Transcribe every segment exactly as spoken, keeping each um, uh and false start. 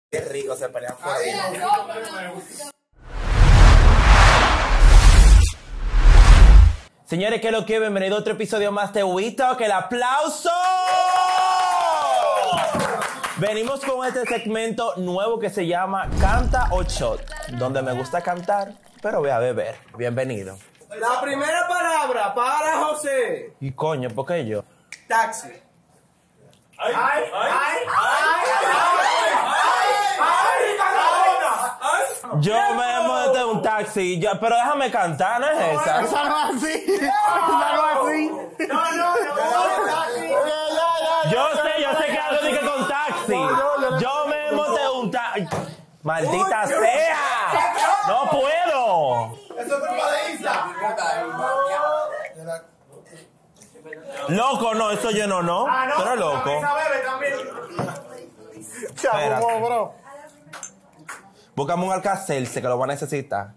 Qué rico se pelean por ahí. Señores, ¿qué es lo que? Bienvenido a otro episodio más de WeTalk. ¡El aplauso! Venimos con este segmento nuevo que se llama Canta o Shot, donde me gusta cantar, pero voy a beber. Bienvenido. La primera palabra para José. Y coño, ¿por qué yo? Taxi. ¡Ay! ¡Ay! ¡Ay! Yo me monté un taxi, yo, pero déjame cantar, ¿no es esa? Esa no es así. Esa no es así. No, no, no. Yo sé, yo sé que algo dije con taxi. Yo me monté un taxi. ¡Maldita sea! ¡No puedo! Eso es culpa de Isa. Loco, no, eso yo no, no. Ah, no. Pero loco. Esa bebe también. Espérate. Chavo, bro. Búscame un alcacelce que lo va a necesitar.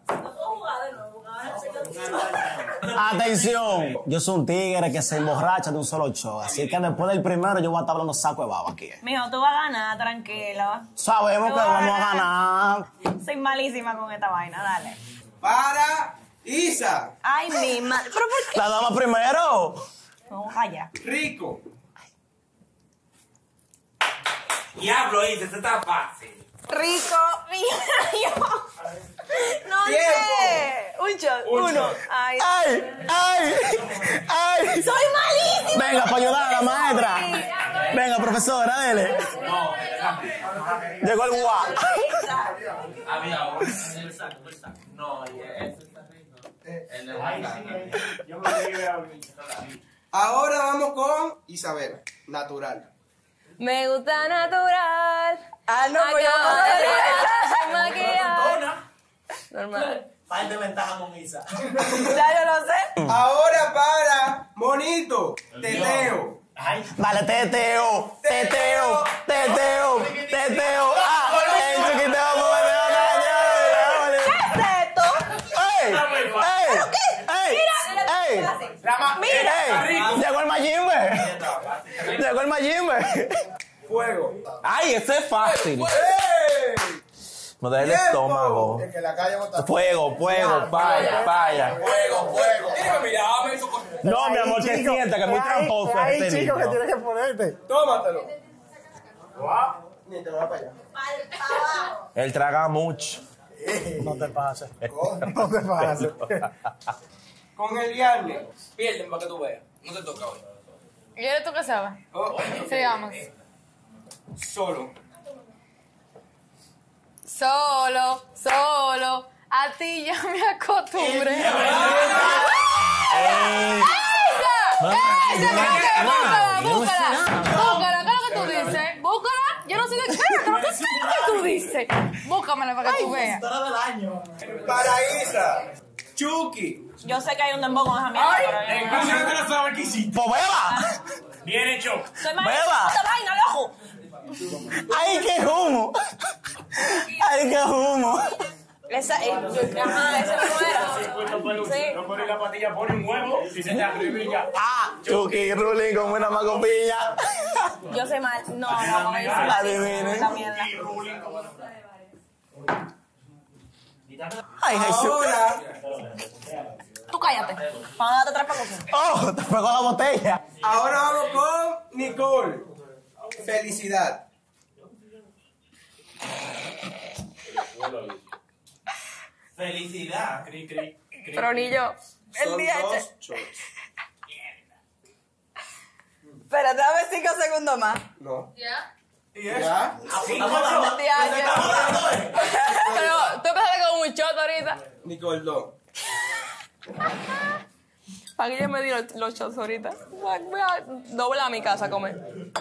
Atención, yo soy un tigre que se emborracha de un solo show, así que después del primero yo voy a estar hablando saco de baba aquí. Mijo, tú vas a ganar, tranquilo. Sabemos que vamos a ganar. Soy malísima con esta vaina, dale. Para Isa. Ay, mi madre. ¿Pero por qué? La dama primero. Vamos allá. Rico. Diablo, Isa, esto está fácil. Rico, mira, yo. No Tiempo. sé. Un shot, Un uno. shot. Ay, ¡Ay! ¡Ay! ¡Ay! soy malísima. Venga, para ayudar a la maestra. Venga, profesora, dele. Llegó el guau. Había uno. El saco, el saco. No, y ese está rico. El de Ay, sí, yo me llevé a mí. Ahora vamos con Isabel. Natural. Me gusta natural. Ah, no, pues yo no Sin maquillar. Normal. Falta ventaja con Isa. Ya yo lo sé. Ahora para Monito. Teteo. Ay, Dale, teteo, teteo, teteo, teteo. Ah, el chiquiteo, ¿Qué es esto? ¡Ey! ¡Ey! ¡Ey! ¡Ey! la ma- ¡Ey! Llegó el Mayimbe. Llegó el Mayimbe. Fuego. ¡Ay, ese es fácil! ¡Ey! Me duele el Tiempo. estómago. El que la calle bota. Fuego, fuego, vaya, vaya. Fuego, fuego. No, mi amor, que sienta que es muy tramposo Ay, este chico, que niño. tienes que ponerte. Tómatelo. Ni te lo va para allá. Él traga mucho. No te pases. No te pases. Con el viernes. Pierden para que tú veas. No te toca hoy. ¿Y eres tú que sabes? Oh, Sigamos. solo. Solo, solo. A ti ya me acostumbré. ¡Esa! ¡Esa! Búscala, búscala. Búscala, ¿qué es lo que tú dices? Búscala. Yo no sé qué. ¿Qué es lo que tú dices? Búscamela para que tú veas. Para Isa. Chucky. Yo sé que hay un dembow con esa mierda, pero yo no- no te lo sabes que hiciste. ¡Pues beba! Bien hecho. Soy malísima Beba. con esta vaina, loco. ¡Ay, qué humo! ¡Ay, qué humo! Esa es. Ajá, esa no era. Sí. No pones la patilla, pone un huevo y se te acribilla. ¡Ah! Chucky Rulling con una macopilla. Yo soy mal. No, no, no. Yo soy Adivinen. la mierda. ¡Ay, Jesús! Ahora. Tú cállate. Vamos a darte tres para cocinar. ¡Oh! ¡Te pegó la botella! Ahora vamos con Nicole. Felicidad. Felicidad. Cri, cri, cri. Tronillo. El Son día. dos shots. Espérate, dame cinco segundos más. No. ¿Ya? ¿Ya? Pero tú empezaste con un shot ahorita. Nicole, dos. Para que yo me di los, los shots ahorita. Voy a, voy a doblar a mi casa a comer.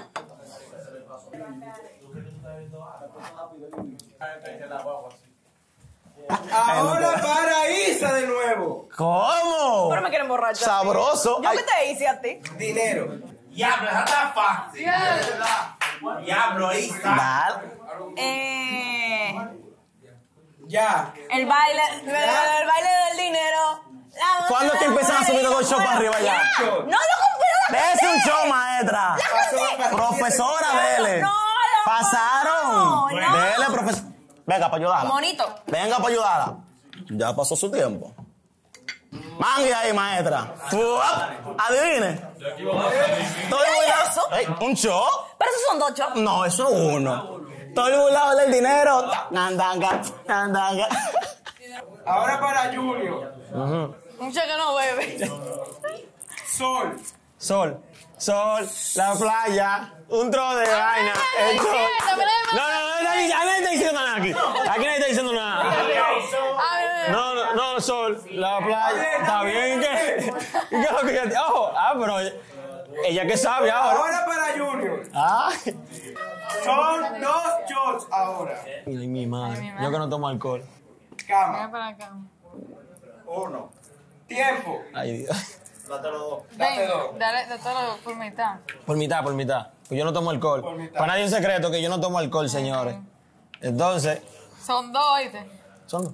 Ahora para Isa de nuevo. ¿Cómo? Pero me quieren borrachar. Sabroso. ¿Yo Ay, qué te hice a ti? Dinero. Diablo, esa está fácil. Diablo, Isa. dale. Eh. Ya. El baile. El baile del dinero. La- ¿Cuándo te empiezan a subir los dos shows para arriba ya? No, no, pero la Déjese un show, maestra. Pasó para Profesora, dele. No, no. Pasaron. Dele, profesor. Venga, para ayudarla. Monito. Venga, para ayudarla. Ya pasó su tiempo. Mangue ahí, maestra. Fuap. Adivine. ¿Qué es eso? Ey, ¿un show? Pero esos son dos shows. No, eso es uno. Estoy burlado del dinero. Nandanga, nandanga. Ahora para Junior. Un che que no bebe. Sol. Sol, sol, la playa, un tro de vaina. ay, el sol. cierto, pero es- No, no, no, nadie, nadie está diciendo nada aquí. Aquí nadie está diciendo nada. Ay, No, no, no, sol, la playa. Está bien, ¿qué? ¿Qué es lo que ella- Oh, ah, pero ella que sabe ahora. Ahora para Junior. Ay. Son dos shots ahora. Ay, mi madre. Yo que no tomo alcohol. ven Cama. para acá. Uno. Tiempo. Ay, Dios. Ven, dale, de todo por mitad. Por mitad, por mitad. Pues yo no tomo alcohol. Por mitad. Para nadie es un secreto que yo no tomo alcohol, señores. Entonces, Son dos, ¿oíste? son.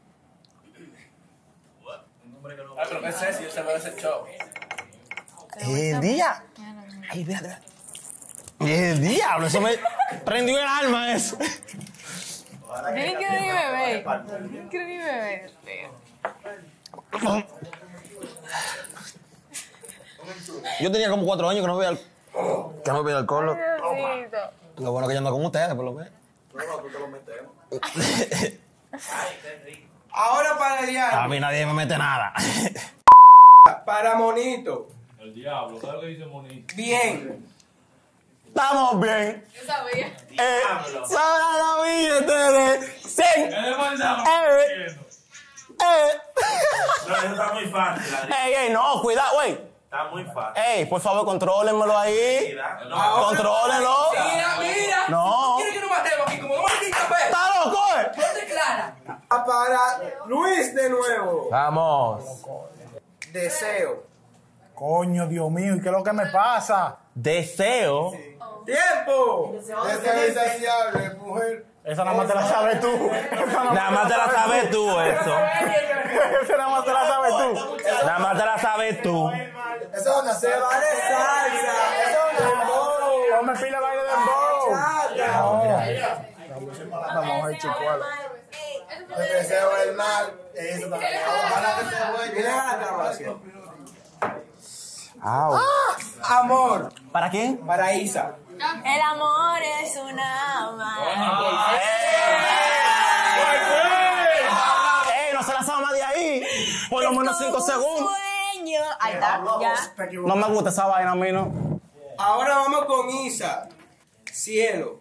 Ah, pero qué sé si yo se me hace el show. El día. Ay, espérate, espérate. El diablo, eso me prendió el alma eso. Yo ni quiero ni beber. Yo ni quiero ni beber, tío. Yo tenía como cuatro años que no bebía al- que no bebía alcohol. Diosito. Lo bueno que yo ando con ustedes, por lo menos. Ahora para A Diana. mí nadie me mete nada. Para Monito. El diablo, ¿sabes lo que dice Monito? Bien. Estamos bien. Yo sabía. Eh, Sara la billete de cien. ¿Qué le pasa? Eh, eh. No, eso está muy fácil, Adri. Ey, ey, no, cuidado, güey. Está muy fácil. Ey, por favor, contrólenmelo ahí. No, Contrólenlo. Mira, mira. No. ¿Quieres que nos matemos aquí como dos malditas peces? ¡Está loco, eh! Ponte clara. Para Luis de nuevo. Vamos. Deseo. Coño, Dios mío, ¿y qué es lo que me pasa? Deseo. Tiempo. Deseo insaciable, mujer. Esa nada más te la sabes tú. Esa Nada más te la sabes tú, eso. Esa nada más te la sabes tú. Nada más te la sabes tú. Eso es una ceba de salsa. Eso es un dembow. Ponme pila baile de dembow. Vamos a ir chicuela. El deseo del mal. Eso también. Ojalá que se vuelva. Mira la grabación. Amor. ¿Para quién? Para Isa. El amor es una magia. ¡Ey, no se la sabe más de ahí! Por lo menos cinco segundos. Sueño. Ahí está, ya. No me gusta esa vaina a mí, ¿no? Ahora vamos con Isa. Cielo.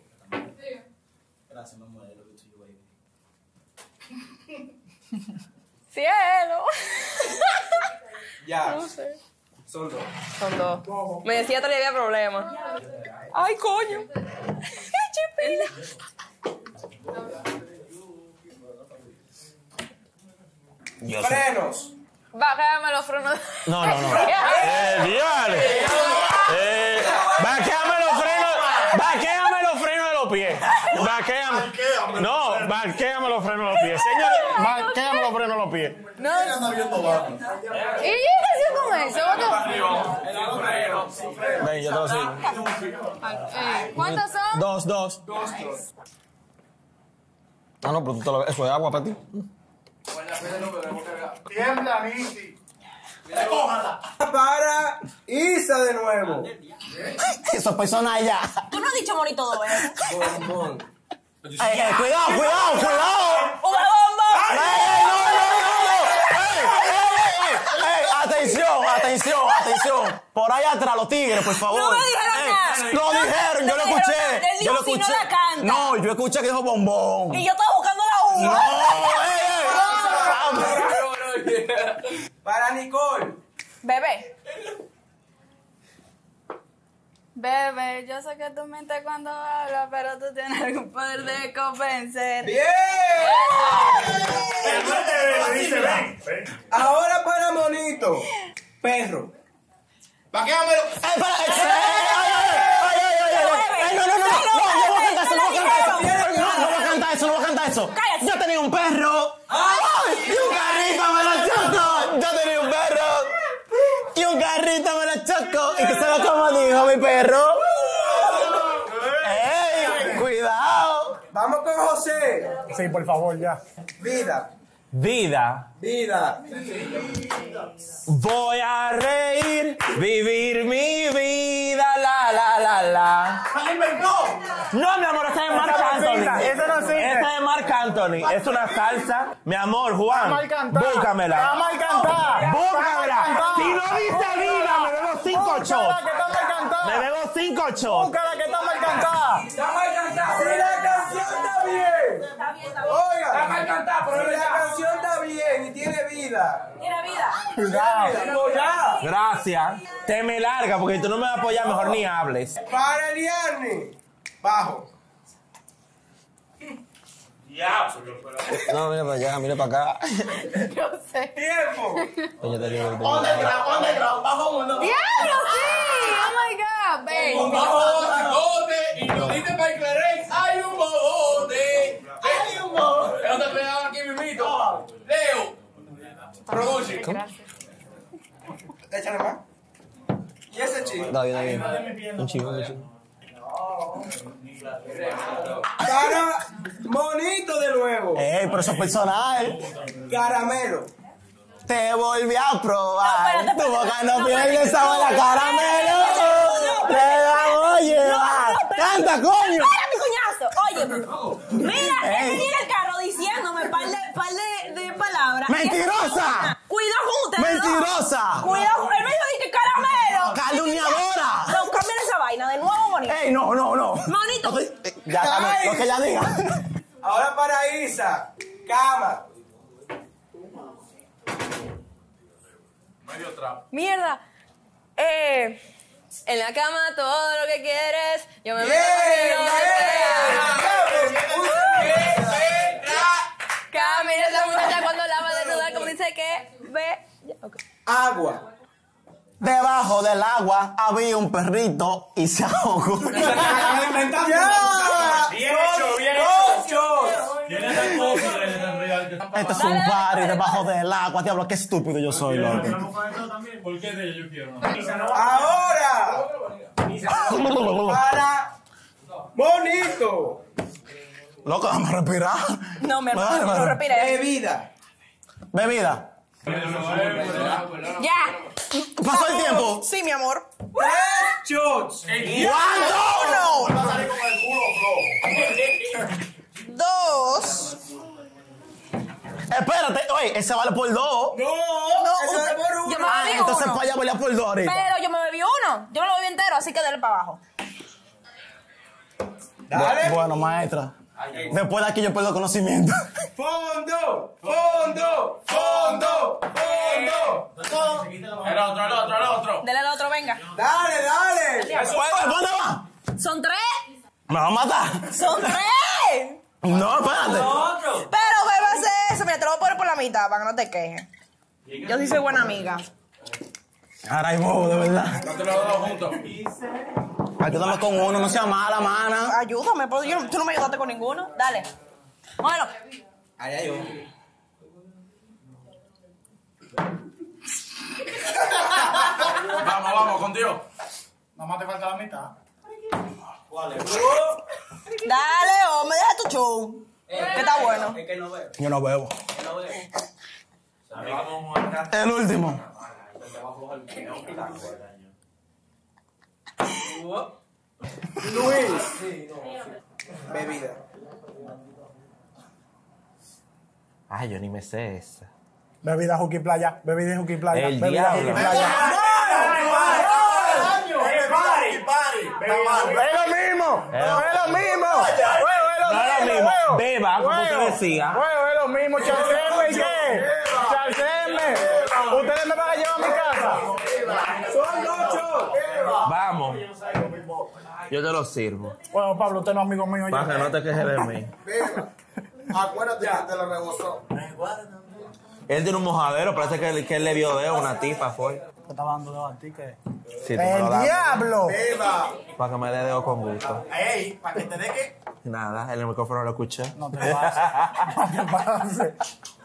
Cielo. Ya. Son dos. Son dos. Me decía que había problema. Ay, coño. Chipila. Yo sé. Frenos. Bájame los frenos. No, no, no. ¡Eh, diablo! Eh, ¡Vaquéame los frenos! ¡Vaquéame los frenos de los pies! ¡Vaquéame! No, vaquéame los frenos de los pies. Señores, vaquéame los frenos de los pies. ¿Y qué hacía con eso? Ven, yo te lo sigo. Eh, ¿Cuántos son? Dos, dos. Ah, no, pero tú te lo ves. Eso es agua para ti. Tiembla, Niti. Para Isa de nuevo. Eso persona ya. Tú no has dicho bonito dos veces. Bombón. Ey, ey, cuidado, cuidado, cuidado. ¡Una bomba! ¡Ey, ey, no, no, no, no! ¡Ey, ey, ey, ey! Atención, atención, atención. Por ahí atrás, los tigres, por favor. No me dijeron Ey, nada. Lo dijeron, yo No lo me escuché. dijeron nada. Él Yo lo dijo, si no escuché. la canta. No, yo escuché que dijo bombón. Y yo estaba buscando la No, uva. ey, ey. Para Nicole. Bebé. Bebé, yo sé que tú mientes cuando hablas, pero tú tienes algún poder de convencer. Bien. Ahora para Monito. Perro. Vaquéamelo. Ey, para, ey, ey, ey, ey, ey, ey, ey, ey, no, no, no, no, no, no voy a cantar eso, no voy a cantar eso. No, no voy a cantar eso, no voy a cantar eso. Cállate. Yo tenía un perro. ¡Ay! Y un carrito me lo choco. Yo tenía un perro. Y un carrito me lo choco. ¿Y qué sabes cómo dijo mi perro? ¡Ey! Vamos con José. Sí, por favor, ya. Vida. Vida. Vida. Voy a reír, vivir mi vida, la, la, la, la. No, mi amor, esta es Marc Anthony. Eso no sirve. Esta es Marc Anthony. Es una salsa. Mi amor, Juan, Vamos a cantar. búscamela. Vamos a cantar. Búscamela. Si no dice vida, me bebo cinco Búscala, shots. que está mal cantada. Me bebo cinco shots. Búscala, que está mal cantada. Está mal cantada. Si la canción está bien. Está bien, está bien. Oiga. Está mal cantada, pero Si es la verdad. canción está bien y tiene vida. Tiene vida. Cuidado. Pues ya. Gracias. Te me larga porque tú no me vas a apoyar, mejor ni hables. Para Eliani. Bajo. No, mira para allá, mira para acá. Yo sé. Tiempo. Coño, te digo, te digo. ¡Diablo, sí! ¡Oh, my God! Ven. Un bobote y nos dice para Clarence, hay un bobote. Hay un bobote. ¿Dónde pegaban aquí mismito? Leo. Produce. Échale más. ¿Y ese chico? Está bien, está bien. Un chico, un chico. Para Monito de nuevo. Ey, pero eso es personal. Caramelo. Te volví a probar. No, espérate, Tu boca espérate. no No, pierde espérate, sabor a no, caramelo. no, Te la voy a llevar. espérate. Canta, coño. ¡Para, mi cuñazo! Oye, mira, él Ey. venía en el carro diciéndome par de, par de, de palabras. ¡Mentirosa! Cuidado con ustedes. ¡Mentirosa! dos. Cuidado. Él me dijo que caramelo. ¡Calumniadora! No, cambien esa vaina de nuevo, bonito. Ey, no, no, no. Monito. No te- eh, Ya, dame, lo que ella diga. Ahora para Isa. Cama. Medio trapo. Mierda. Eh, en la cama todo lo que quieres. Yo me Bien, meto bien. Camina esa muchacha cuando la va a desnudar, como dice que ve. Ya, ok. Agua. Debajo del agua había un perrito y se ahogó. ¡Ya! Bien hecho, bien Dos shots. Tienes el postre en realidad. Este es un party debajo del agua. Diablo, qué estúpido yo soy, loco. ¿Por qué de ella yo quiero? Ahora. Para Monito. Loco, vamos a respirar. No, mi Vale, hermano, no vale. respire. Bebida. Bebida. Ya. ¿Pasó el tiempo? Sí, mi amor. Tres shots. ¿Cuánto? Va a salir con el culo flojo. Dos. Espérate, oye, ese vale por dos. No. No, Eso es usted- por uno. yo me Ah, bebí entonces uno. para allá valía por dos ahorita. Pero yo me bebí uno. Yo me lo bebí entero, así que dale para abajo. Dale. Bueno, maestra. Después de aquí yo pierdo conocimiento. Fondo. Fondo. Fondo. Fondo. El otro, el otro, el otro. Dale al otro, venga. Dale, dale. Oye, ¿dónde va? Son tres. ¿Me va a matar? Son tres. No, espérate. Pero bébase eso. Mira, te lo voy a poner por la mitad para que no te quejes. Yo sí soy buena amiga. Ahora hay bobo, de verdad. No te lo he dado juntos. Ayúdame con uno, no sea mala, mana. Ayúdame, porque yo, tú no me ayudaste con ninguno. Dale. Muévelo. Ahí hay uno. Vamos, vamos, con Dios. Nada más te falta la mitad. Dale, o me deja tu show. Que está bueno. Yo no bebo. El último. Luis. Bebida. Ay, yo ni me sé esa. Bebida Juki Playa. Bebida Juki Playa. El Bebida Juki diablo. Playa. Es lo mismo. Eh. Es lo mismo. Huevo, es lo No es lo mismo. mismo. huevo. Beba, como Huevo. usted decía. Huevo, es lo mismo. Charceme, ¿y qué? Charceme. Ustedes me van a llevar a mi casa. Son ocho. Vamos. Yo te lo sirvo. Bueno, Pablo, usted no es amigo mío. Para que ya. no te quejes de mí. Beba. Acuérdate que te lo rebosó. Él tiene un mojadero, parece que él, que él le vio de una tipa, fue. Te estaba dando dos a ti que. Sí, tú me lo ¡El das. diablo! Beba. Para que me dé dedo con gusto. Ey, para que te dé que. Nada, el micrófono lo escuché. No te pases. No te pases.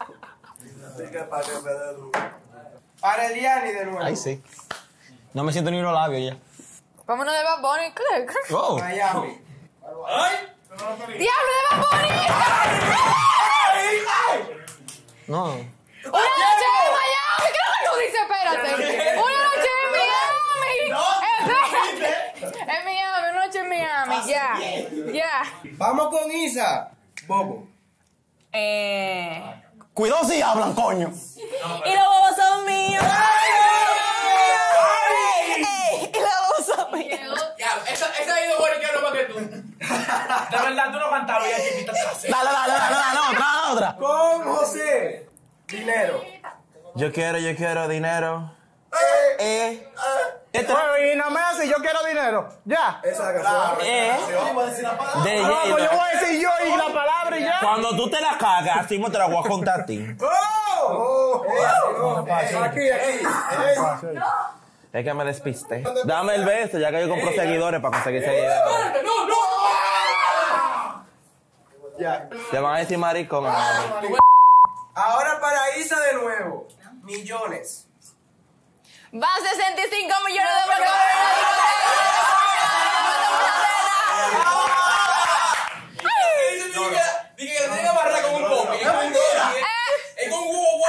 Para Eliani de nuevo. Ay, sí. No me siento ni los labios ya. Vámonos de Bad Bunny. ¿Qué? Oh. Miami. ¡Ay! ¡Diablo de Bad Bunny! No. ¡Una noche en Miami! ¿Qué es lo que tú dices? Espérate. ¡Una noche en Miami! Espérate. En Miami, una noche en Miami. Ya. Ya. Vamos con Isa. Bobo. Eh. Cuidado si hablan, coño. Y los bobos son míos. Ey, y los bobos son míos. Ya, esa, esa ha ido boricano más que tú. De verdad, tú no cantabas ya chiquita. Dale, dale, dale, dale, otra, otra. Con José. Dinero. Yo quiero, yo quiero dinero. Eh, Oye, y no me hace, yo quiero dinero. Ya. Esa es la canción. Eh. De No, pues yo lleno. voy a decir yo y la palabra y ya. Cuando tú te la cagas, así mismo te la voy a contar a ti. ¡Oh! ¡Oh! Aquí, aquí. Es que me despiste. Dame el beso, ya que yo compro seguidores para conseguir seguidores. ¡No, no! Ya. Te van a decir maricón. Ahora para Isa de nuevo. Millones. Van sesenta y cinco millones de dólares. Dije que le tenía barra con un popi. Es con un dólar. Es con un huevo.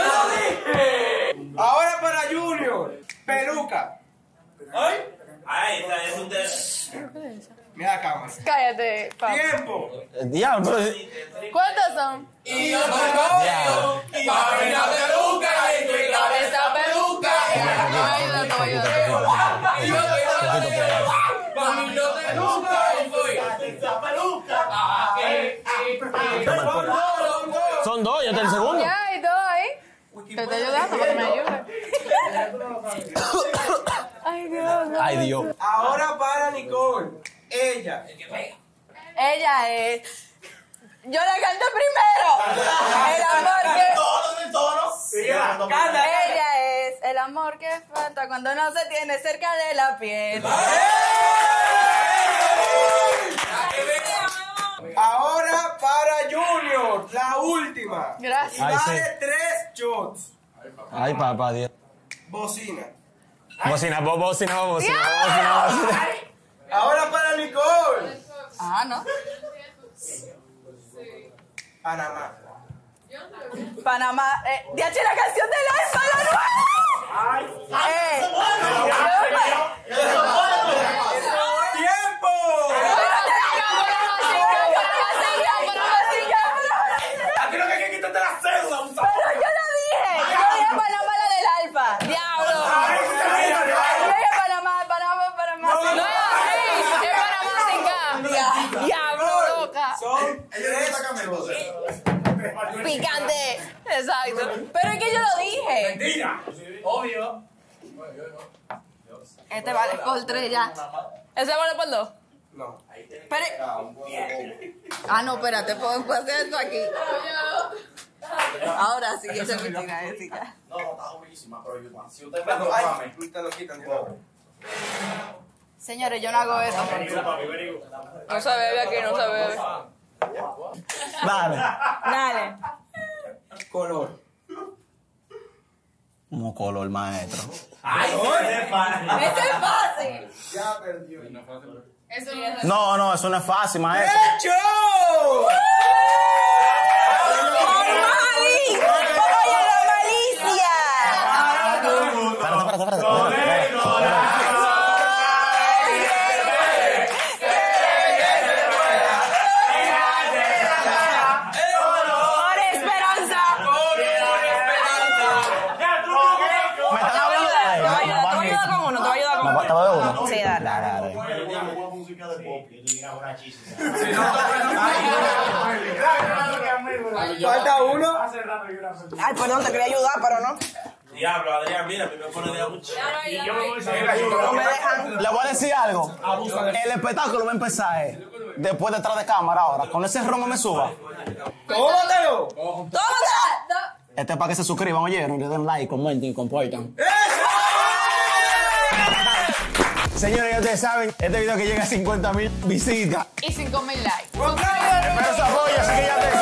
Ahora para Junior. Peluca. ¿Ay? Ay, esa es un de... Mira la cámara. Cállate, papá. Tiempo. diablo. ¿Cuántos son? Y yo soy novio. Y para la peluca. Y tu cabeza peluca. Ay, no, no, yo Y yo soy novio. Mami, yo te nunca. Y soy esa peluca. Son dos, ya está el segundo. Ya, hay dos ahí. Te estoy ayudando para que me ayude. Ay, Dios. Ay, Dios. Ahora para Nicole. Ella. Ella es. Yo la canto primero. El amor que. Ella es el amor que falta cuando no se tiene cerca de la piel. Ahora para Junior. La última. Y Gracias. Ay, sí. vale tres shots. Ay, papá, Dios. Bocina. Bocina, bo- bocina, bo- bocina, bocina, bocina. Ahora para Nicole. Ah, no. Panamá. Panamá. Eh, D H, la canción del alfa, la nueva. Eh. ¡Tiempo! Aquí lo que hay que quitarte la cédula. Un Pero yo lo dije. Yo dije Panamá, la del alfa. Diablo. Yo dije Panamá, Panamá, Panamá. No es así. Es Panamá sin K. Diablo, loca. Son tres. Picante. Exacto. Pero es que yo lo dije. Mentira. Obvio. Este vale por tres ya. ¿Ese vale por dos? No. Pero... Ah, no, espérate, puedo puedo hacer esto aquí. Ahora sí, esa es mentira, ética. No, no, está buenísima, pero yo... Si usted me Ay, lo te lo quitan todo. Señores, yo no hago eso. No se bebe aquí, no se bebe. Dale. Dale. Color. Como color, maestro. Ese es fácil. Ya perdió. No, no, eso no es fácil, maestro. ¡Hecho! ¡Mali! ¡Oye, la malicia! Espérate, espérate, espérate. ¡Por esperanza! ¿Me están hablando? Te voy a ayudar, te voy a ayudar con uno, te voy a ayudar con ¿Me uno. falta de uno? Sí, dale. Dale, dale. Falta uno. Ay, perdón, te quería ayudar, pero no. Diablo, Adrián, mira, a mí me pone de mucho. No me dejan. Le voy a decir algo. El espectáculo va a empezar eh, después detrás de cámara ahora. Con ese romo me suba. ¡Tómatelo! ¡Tómatela! Este es para que se suscriban, oyeron, y le den like, comenten y compartan. Señores, ya ustedes saben, este video que llega a cincuenta mil visitas. Y cinco mil likes. Pero se apoya, así que ya te